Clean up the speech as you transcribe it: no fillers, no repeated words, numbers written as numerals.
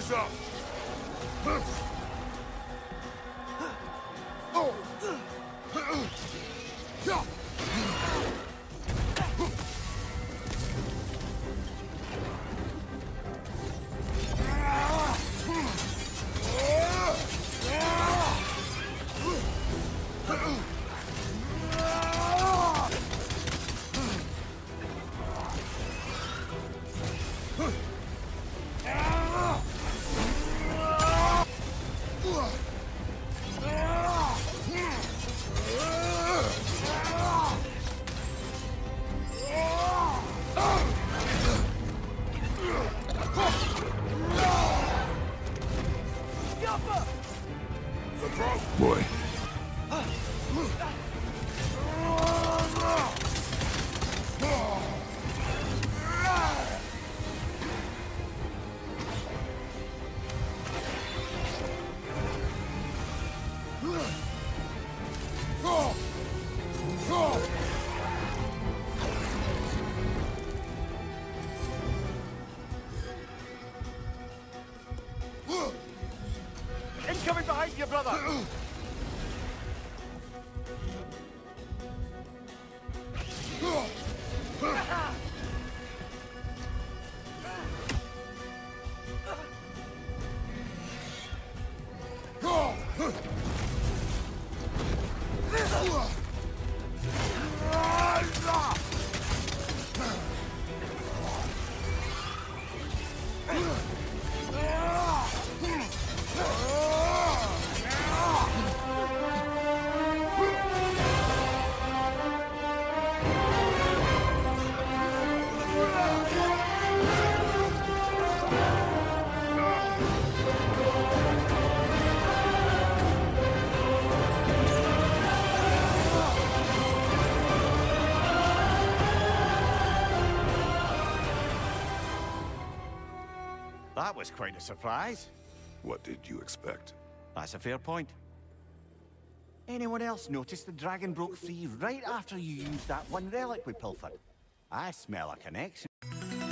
Eyes up! Boy. Incoming behind you, brother! That was quite a surprise. What did you expect? That's a fair point. Anyone else notice the dragon broke free right after you used that one relic we pilfered? I smell a connection.